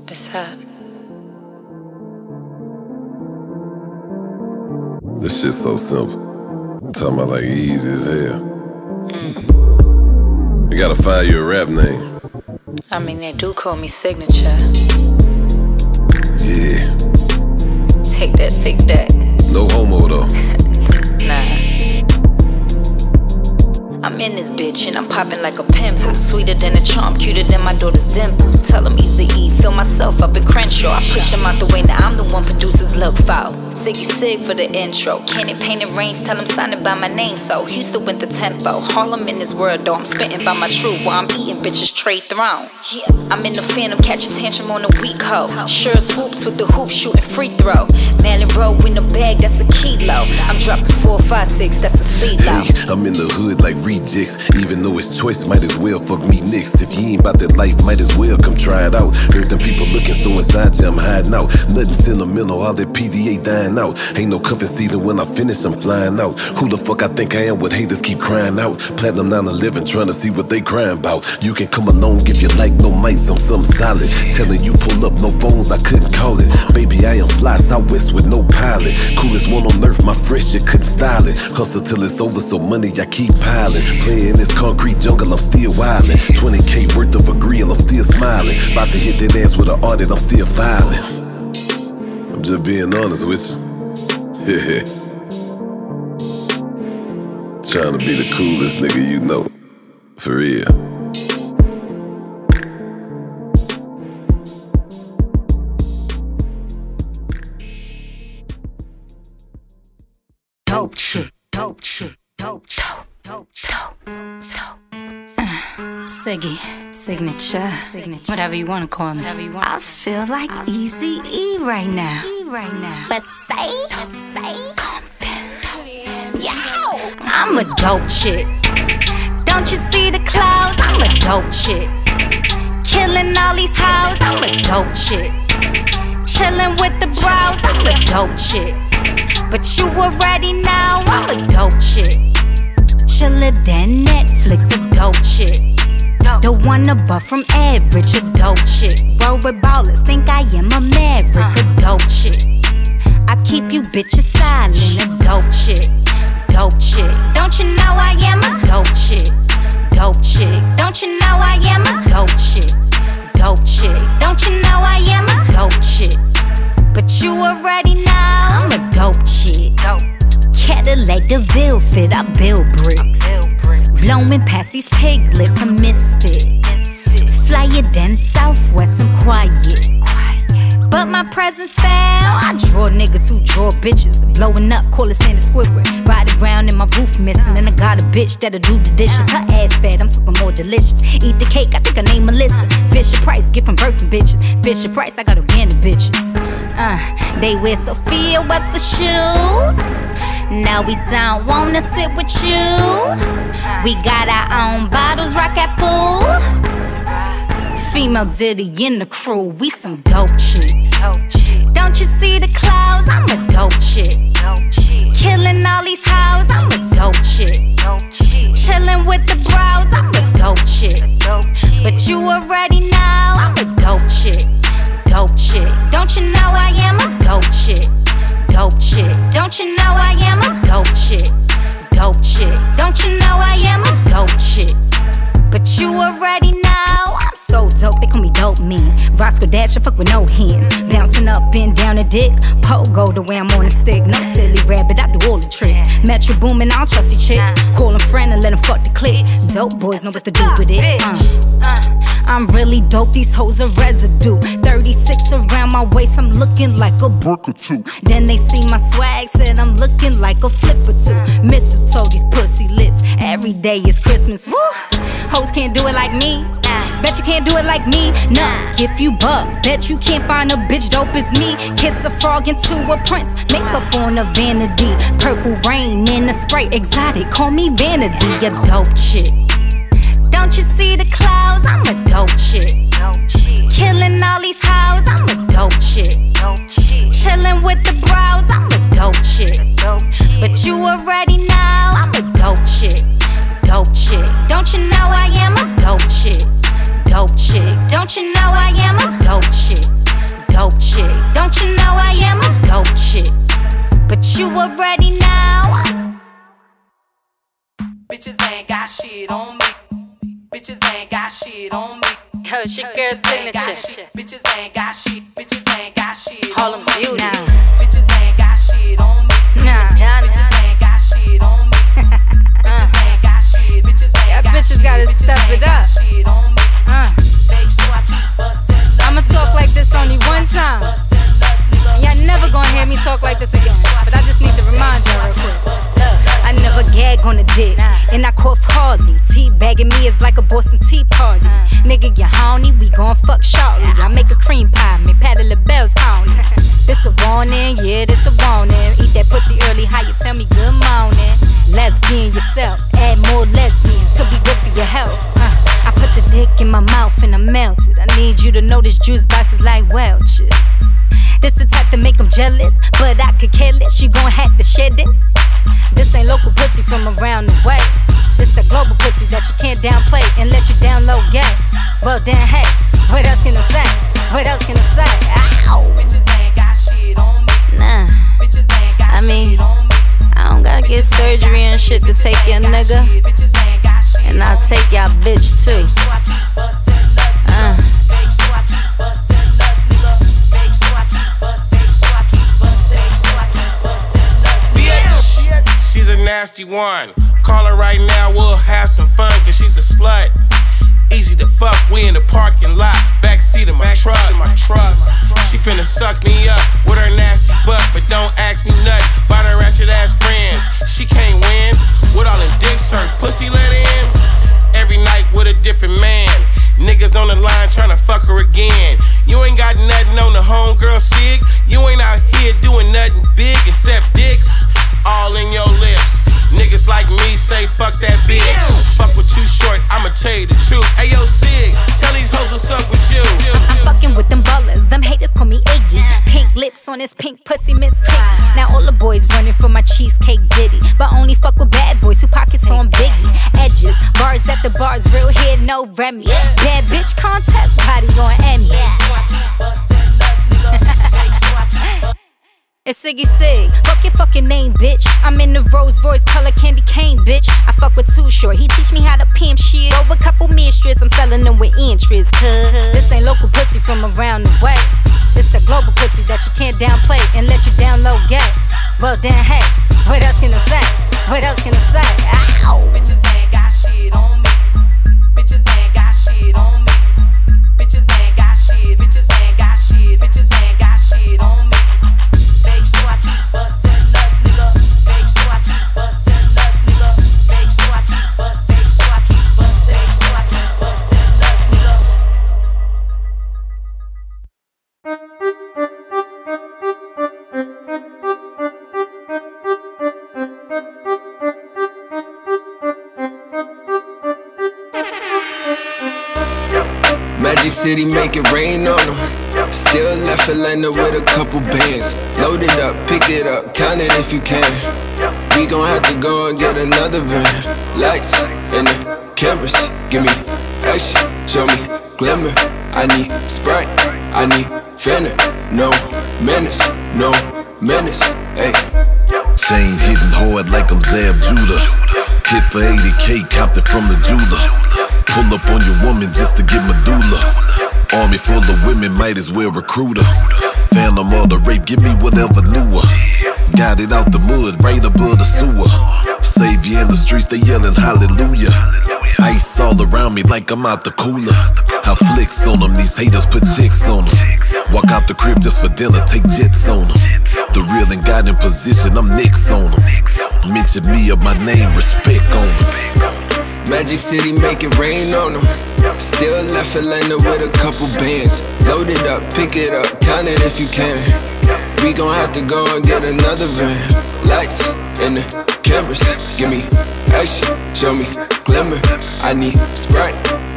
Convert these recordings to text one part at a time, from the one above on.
What's up? This shit's so simple. I'm talking about like easy as hell. You gotta find you a rap name. I mean, they do call me Signature. Yeah. Take that, take that. No homo though. Nah. I'm in this bitch and I'm popping like a pimple. Sweeter than a charm, cuter than my daughter's dimple. Tell them easy E, feel myself up in Crenshaw. I push them out the way, now I'm the one producers look foul. Siggy Sig for the intro. Cannon painted range, tell them sign it by my name. So Houston went the tempo. Harlem in this world though, I'm spitting by my truth. While I'm eating bitches trade throne. Yeah. I'm in the phantom, catch a tantrum on a weak hoe. Sure swoops with the hoop, shooting free throw. Malin Road in the bag, that's a kilo. I'm dropping 4, 5, 6, that's a CeeLo. Hey, I'm in the hood like rejects. Even though it's choice, might as well fuck me next. If you ain't about that life, might as well come try it out. Heard them people looking so inside you, I'm hiding out. Nothing sentimental, all that PDA dying out. Ain't no cuffing season, when I finish, I'm flying out. Who the fuck I think I am with haters keep crying out? Platinum 911, trying to see what they crying about. You can come along if you like, no mics, I'm something solid. Telling you pull up, no phones, I couldn't call it. Baby, I am fly southwest with no pilot. Coolest one on earth, my fresh, you couldn't style it. Hustle till it's over, so money I keep piling. Playing this concrete jungle, I'm still wildin'. 20K worth of a grill, I'm still smiling. About to hit that ass with an audit, I'm still filing. I'm just being honest with you. Yeah. Trying to be the coolest nigga you know. For real. Dope shit, dope shit, dope, dope, dope, dope, dope. Siggy, Signature, whatever you wanna call me. I feel like Easy E right now. But say, yo, I'm a dope chick. Don't you see the clouds? I'm a dope chick. Killing all these hoes, I'm a dope chick. Chilling with the bros, I'm a dope chick. But you already know I'm a dope chick. Chiller than Netflix, a dope chick. The one above from average, a dope chick. Roll with ballers, think I am a maverick, a dope chick. I keep you bitches silent, a dope chick. Dope chick, don't you know I am a dope chick? Dope chick, don't you know I am a dope chick? Dope chick, don't you know I am a dope chick? But you already know I'm a dope chick. Cadillac DeVille fit, I build bricks. Blowing past these piglets, a misfit. Flyer than Southwest, I'm quiet. But my presence foul. I draw niggas who draw bitches. Blowing up, call it Sandy Squidward. Ride around in my roof missing. And I got a bitch that'll do the dishes. Her ass fat, I'm talking more delicious. Eat the cake, I think her name Melissa. Fisher Price, get from birth from bitches. Fisher Price, I got organic bitches. They wear Sophia Webster shoes. Now we don't wanna sit with you. We got our own bottles, rock at pool. Female Diddy in the crew, we some dope chicks. Don't you see the clouds? I'm a dope chick. Killing all these hoes, I'm a dope chick. Chilling with the bros, I'm a dope chick. But you already know I'm a dope chick. Dope chick, don't you know I am a dope chick? Dope chick, don't you know I am a dope chick? Dope chick, don't you know I am a dope chick? But you already know I'm so dope, they call me dope mean. Roscoe Dash, I fuck with no hands. Bouncing up and down the dick. Pogo the way I'm on a stick. No silly rabbit, I do all the tricks. Metro Boomin, I don't trust these chicks. Call them friend and let them fuck the click. Dope boys know what to do with it. I'm really dope, these hoes are residue. 36 around my waist, I'm looking like a brick or two. Then they see my swag, said I'm looking like a flip or two. Mistletoe, these pussy lips, every day is Christmas. Woo! Hoes can't do it like me. Bet you can't do it like me. Nah, if you buck, bet you can't find a bitch dope as me. Kiss a frog into a prince, makeup on a vanity. Purple rain in a Sprite, exotic, call me vanity, a dope chick. Don't you see the clouds? I'm a dope chick. Killing all these hoes, I'm a dope chick. Chilling with the bros, I'm a dope chick. But you already know I'm a dope chick. Dope chick, don't you know I am a dope chick? Dope chick, don't you know I am a dope chick? shit on me. Bitches ain't got shit on me. Yo, it's your girl signature. Bitches ain't got shit. Bitches ain't got shit. Harlem's beauty. Bitches ain't got shit on me. Bitches ain't got shit on me. Bitches ain't got shit. Bitches ain't got shit. Bitches gotta step it up. I'ma talk like this only one time. Y'all never gonna hear me talk like this again. But I just need to remind y'all real quick. I never gag on a dick, and I cough hardly. Teabagging me is like a Boston Tea Party. Nigga, you horny, we gon' fuck shortly. I make a cream pie, me Patty LaBelle's county. This a warning, yeah, this a warning. Eat that pussy early, how you tell me good morning. Lesbian yourself, add more lesbians, could be good for your health. I put the dick in my mouth and I melt it. I need you to know this juice box is like Welch's. This the type to make them jealous, but I could care less. You gon' have to share this. This ain't local pussy from around the way. This a global pussy that you can't downplay and let you download game. Well then, hey, what else can I say? What else can I say? Ow. Bitches ain't got shit on me. Nah, Bitches ain't got shit on me. I don't gotta get surgery and shit to take your nigga. And I'll take y'all bitch too. She's a nasty one. Call her right now, we'll have some fun, cause she's a slut. Easy to fuck, we in the parking lot, backseat of my truck. She finna suck me up with her nasty butt, but don't ask me nothing about her ratchet ass friends. She can't win with all them dicks, her pussy let in. Every night with a different man. Niggas on the line tryna fuck her again. You ain't got nothing on the homegirl sig. You ain't out here doing nothing big except dicks all in your lips. Niggas like me say fuck that bitch. Fuck with you short, I'ma tell you the truth. Ayo Sig, tell these hoes what's up with you. I'm fucking with them ballers, them haters call me Iggy. Pink lips on his pink pussy, Miss Piggy. Now all the boys running for my cheesecake ditty, but only fuck with bad boys who pockets on Biggie. Edges, bars at the bars, real here, no Remy. Bad bitch contest, body on Emmy. It's Siggy Sig, fuck your fucking name, bitch. I'm in the Rolls Royce color candy cane, bitch. I fuck with Too Short, he teach me how to pimp shit. Over a couple mistresses, I'm selling them with interest. Cause this ain't local pussy from around the way. This a global pussy that you can't downplay and let you download gay. Well then, hey, what else can I say? What else can I say? Ow. Bitches ain't got shit on me. Bitches ain't got shit on me. Bitches ain't got shit. Bitches ain't got shit. Bitches ain't got shit on me. Make sure I keep bustin' up, nigga. Make sure I keep bustin' up, nigga. Make sure I keep bustin'. Make sure I keep bustin'. Make sure I keep bustin' up, nigga. Magic City make it rain on them. Still left Atlanta with a couple bands. Load it up, pick it up, count it if you can. We gon' have to go and get another van. Lights and the cameras, give me action, show me glimmer. I need Sprite, I need Fanta. No menace, no menace, ayy. Chain hitting hard like I'm Zab Judah. Hit for 80K, copped it from the jeweler. Pull up on your woman just to get medulla. Army full of women, might as well recruit her. Phantom or the rape, give me whatever newer. Got it out the mud, right above the sewer. Savior in the streets, they yelling hallelujah. Ice all around me like I'm out the cooler. I flicks on them, these haters put chicks on them. Walk out the crib just for dinner, take jets on them. The real and got in position, I'm Nicks on them. Mention me of my name, respect on them. Magic City make it rain on them. Still left Atlanta with a couple bands. Load it up, pick it up, count it if you can. We gon' have to go and get another van. Lights and the cameras, give me action, show me glimmer. I need Sprite,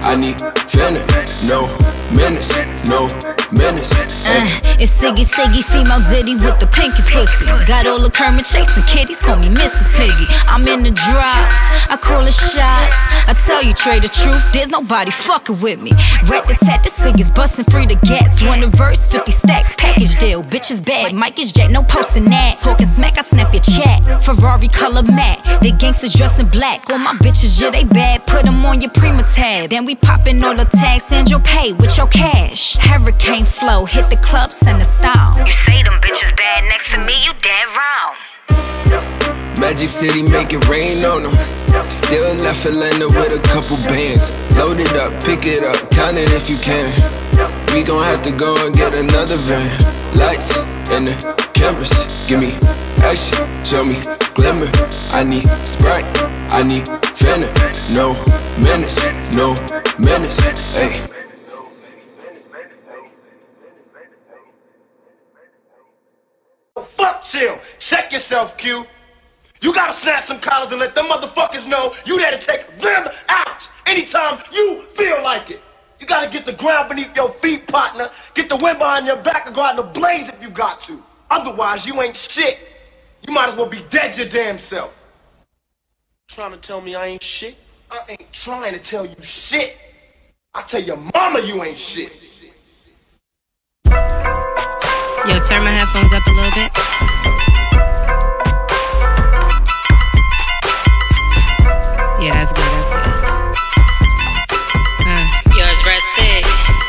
I need finna, no menace, no menace. It's Siggy, female Diddy with the pinkest pussy. Got all the Kermit chasing kitties, call me Mrs. Piggy. I'm in the drop, I call it shots. I tell you, Trey, the truth, there's nobody fucking with me. Rat-the-tat, the Siggy's bustin' free the gas. One verse, 50 stacks, package deal. Bitch is bad, Mike is jack, no postin' that. Talking smack, I snap your chat. Ferrari color matte, the gangsters dressed in black. All my bitches, yeah, they bad. Put them on your Prima tab. Then we poppin' all the tags, send your pay with your cash. Hurricane flow, hit the club, send a style. You say them bitches bad next to me, you dead wrong. Magic City, make it rain on them. Still left Atlanta with a couple bands. Load it up, pick it up, count it if you can. We gon' have to go and get another van. Lights and the cameras, give me action, show me glimmer. I need Sprite, I need finna, no menace, no menace. Hey. Fuck chill. Check yourself, Q. You gotta snap some collars and let them motherfuckers know you there to take them out anytime you feel like it. You gotta get the ground beneath your feet, partner. Get the wind behind your back and go out in the blaze if you got to. Otherwise, you ain't shit. You might as well be dead your damn self. Trying to tell me I ain't shit? I ain't trying to tell you shit. I tell your mama you ain't shit. Yo, turn my headphones up a little bit. Yeah, that's good, that's good. Yo, it's Red Sig.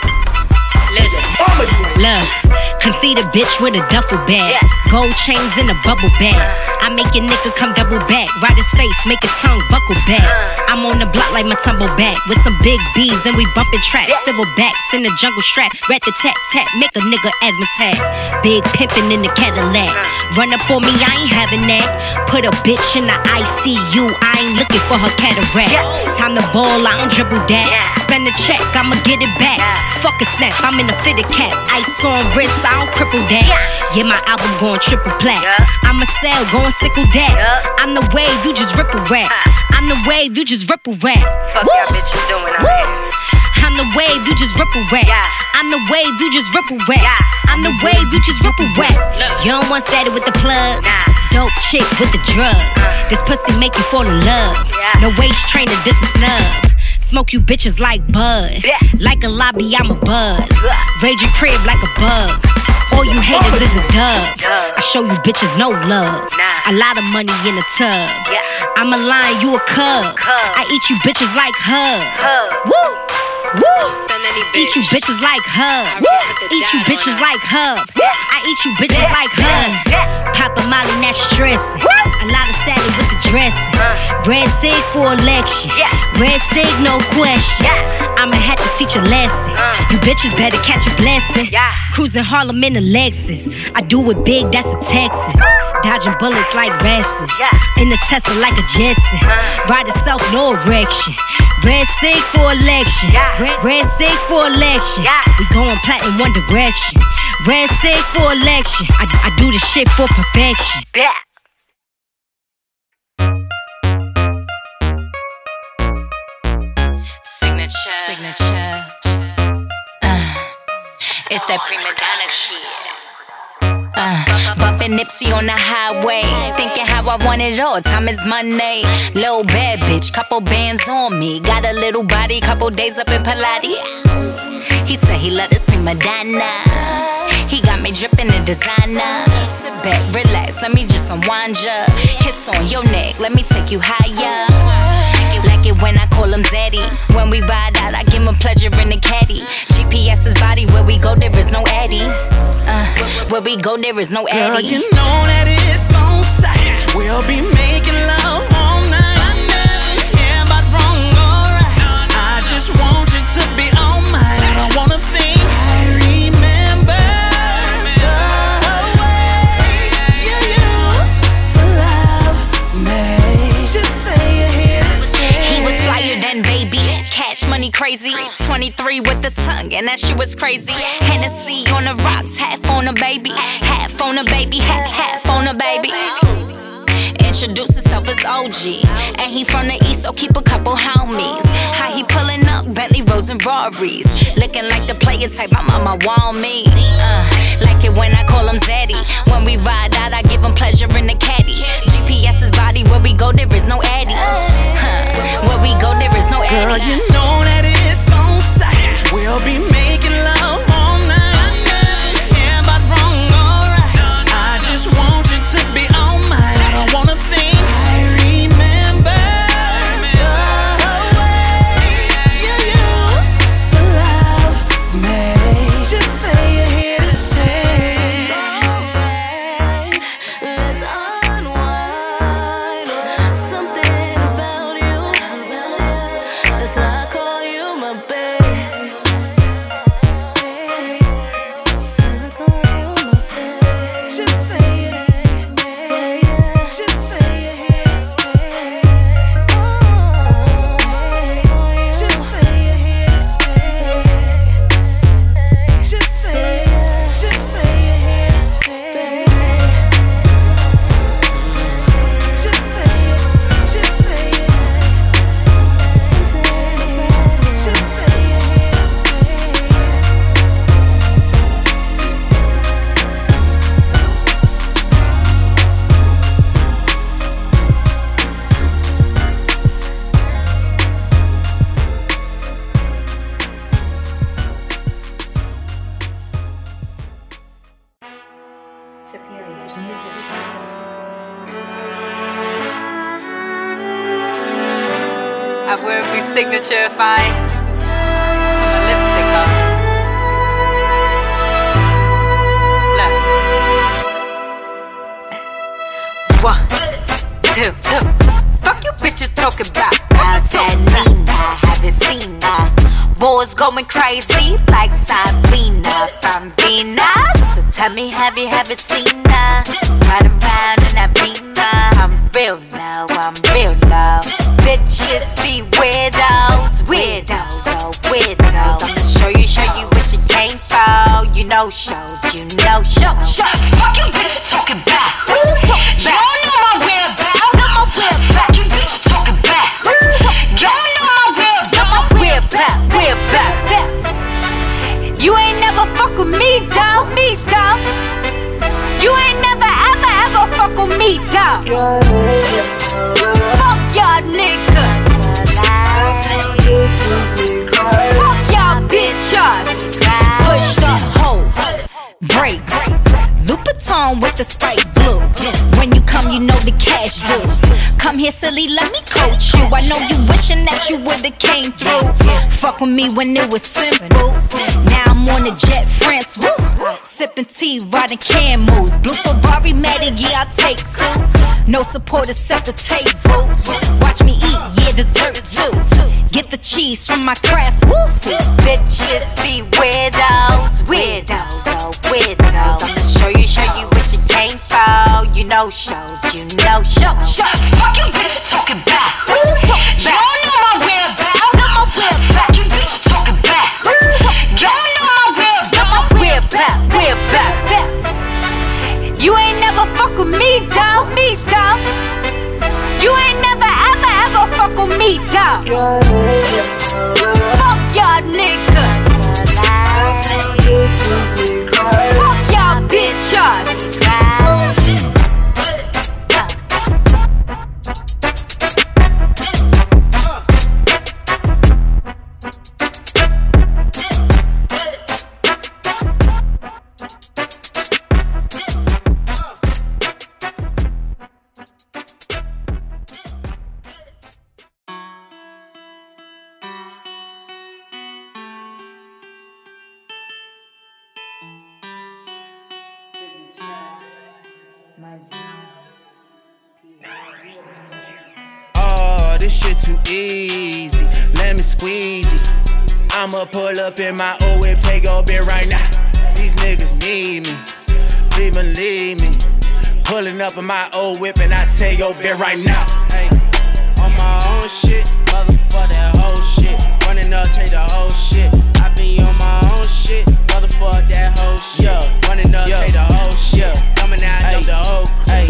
Listen, love, conceit a bitch with a duffel bag. Gold chains in a bubble bag. I make a nigga come double back. Ride his face, make his tongue buckle back. I'm on the block like my tumble back. With some big B's and we bumpin' tracks. Civil backs in the jungle strap. Rat-the-tat-tat, make a nigga asthma tag. Big pimpin' in the Cadillac. Run up on me, I ain't having that. Put a bitch in the ICU, I ain't looking for her cataract. Time to ball, I don't dribble that. Spend the check, I'ma get it back. Fuck a snap, I'm in a fitted cap. Ice on wrist, I don't cripple that. Yeah, my album going triple plat. I'ma sell, going sickle that. I'm the wave, you just ripple rap. I'm the wave, you just ripple rap. Fuck y'all bitches doing out here. I'm the wave, you just ripple rap. I'm the wave, you just ripple rap. I'm the wave, you just ripple rap. You don't want started with the plug. Dope chick with the drug. This pussy make you fall in love. No waist trainer, this is snub. Smoke you bitches like bud. Like a lobby, I'm a buzz. Raid your crib like a bug. All you haters is a dub. I show you bitches no love. A lot of money in the tub. I'm a lion, you a cub. I eat you bitches like hug. Woo! Woo! Eat you bitches like hub. Eat you bitches like hub. I eat you bitches like hub. Pop a Molly, that's stressing. A lot of salad with the dressing. Red Sig for election. Red Sig, no question. I'ma have to teach a lesson. You bitches better catch a blessing. Cruising Harlem in a Lexus. I do it big, that's a Texas. Dodging bullets like Rastas. In the Tesla like a Jetson. Ride itself, no erection. Red Sig for election. Red Sig for election. We going platinum one direction. Red Sig for election. I do this shit for perfection. Signature. It's that prima donna shit. Bumpin' Nipsey on the highway, thinking how I want it all. Time is money. Little bad bitch, couple bands on me. Got a little body, couple days up in Pilates. He said he love this prima donna. He got me drippin' in designer. Sit back, relax, let me just unwind ya. Kiss on your neck, let me take you higher. Like it when I call him Zaddy. When we ride out, I give him pleasure in the caddy. GPS is body, where we go there is no Addy. Where we go there is no Addy. Girl, you know that it's on sight. We'll be making love all night. I never care about wrong or right. I just want you to be all mine. I don't wanna think. I remember the way you used to love me. Just say you're here to stay. He was flyer than baby, cash money crazy. 23 with the tongue, and that shit was crazy. Hennessy on the rocks, half on a baby, half on a baby, half on a baby. Introduce himself as OG, and he from the east, so keep a couple homies. How he pulling up, Bentley, Rolls, and Rarries. Looking like the player type, my mama want me. Like it when I call him Zaddy. When we ride out, I give him pleasure in the caddy. GPS is body, where we go, there is no addy. Where we go, there is no addy. Girl, you know that it's on sight. We'll be making love all night. I don't care about wrong or right. I just want you to be all mine. I don't wanna think. I remember the way you used to love me. Just say you're here to stay. Let's unwind. Something about you. That's why I call you my babe. I call you my babe. Just say it. Just say you're here to stay. Just say you're here to stay. Just say you're here to stay. Just say it. Just say it. Just say you're here to stay. I wear every signature if I put my lipstick on. Look. 1, 2. Fuck you bitches talking about. Outside Nina, haven't seen her. Boys going crazy like Sabrina from Venus. So tell me, have you ever seen her? Ride around in that Beamer. I'm real low, I'm real low. Bitches be weirdos, weirdos, oh weirdos. I'ma show you what you came for. You know shows, you know shows. Fuck you bitches talking about. What you talking about? Y'all know my whereabouts. Know my whereabouts. Fuck you bitches talking about. What you talking about? Y'all know my whereabouts. Know my whereabouts. You ain't never fuck with me, dawg. You ain't never ever fuck with me, dawg. Fuck y'all niggas. Fuck y'all bitches. Push the hoe. Brakes. Louboutin with the Sprite blue. When you come, you know the cash due. Come here, silly, let me coach you. I know you wishing that you would've came through. Fuck with me when it was simple. Now I'm on a jet, France, woo. Sipping tea, riding camels. Blue Ferrari, Maddie, yeah, I'll take two. No supporters, set the table. Watch me eat, yeah, dessert too. Get the cheese from my craft, woo. Bitches be weirdos, weirdos, oh weirdos. I'ma show you what you came for. You know shows, you know shows. Fuck you bitches talking about. What you talking about? Y'all know my whereabouts. Know my whereabouts. Fuck you bitches talking about. What you talking about? Y'all know my whereabouts. Know my whereabouts. You ain't never fuck with me, dawg. You ain't never ever fuck with me, dawg. Fuck y'all niggas. Fuck y'all bitches. Oh, this shit too easy. Let me squeeze it. I'ma pull up in my old whip, take your bit right now. These niggas need me, please believe me. Pulling up in my old whip and I take your bit right now. Hey, on my own shit, motherfuck that whole shit. Running up, take the whole shit. I be on my own shit, motherfuck that whole shit. Running up, take the whole shit. Coming out, dump the whole crew. Ay,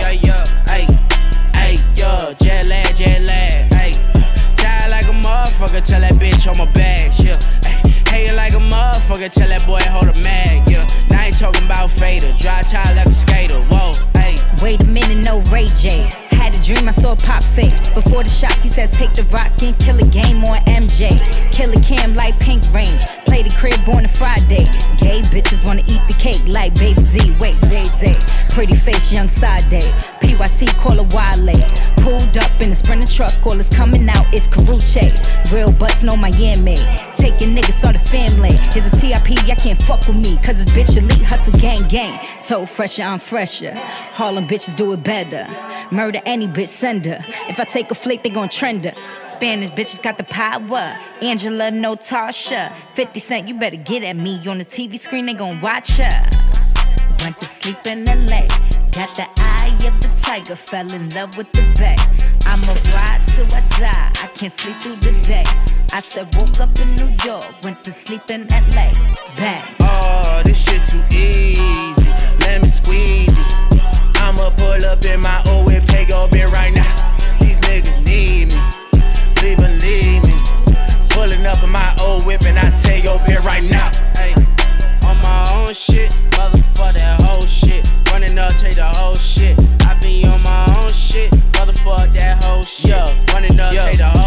ay, yo, jet lag, ay. Tired like a motherfucker, motherfucker, tell that bitch on my bags, yeah. Hating like a motherfucker, tell that boy hold a mag, yeah. Now I ain't talking about fader, drive child like a skater, whoa, ayy. Wait a minute, no Ray J. Had a dream, I saw Pop face. Before the shots, he said take the rock and kill a game on MJ. Kill a Cam like Pink Range. Play the crib on a Friday. Gay bitches wanna eat the cake like Baby D. Wait, day. Pretty face, young Sade. PYT, call a Wale. Pulled up in a Sprinter truck, all is coming out, it's Caruches. Real butts, no Miami. Taking niggas, start a family. Here's a TIP, y'all can't fuck with me. Cause it's bitch elite, hustle gang. So fresher, I'm fresher. Harlem bitches do it better. Murder any bitch, send her. If I take a flick, they gon' trend her. Spanish bitches got the power. Angela, no Tasha. 50 Cent, you better get at me. On the TV screen, they gon' watch her. Went to sleep in LA. Got the eye of the tiger. Fell in love with the bay. I'ma ride till I die. I can't sleep through the day. I said woke up in New York. Went to sleep in LA. Bang. Oh, this shit too easy. Let me squeeze it. I'ma pull up in my old whip, take your bit right now. These niggas need me, please believe me. Pulling up in my old whip and I take your bit right now. Hey, on my own shit, motherfucker that whole shit. Running up, take the whole shit. I be on my own shit, motherfucker that whole shit. Running up, take the whole shit.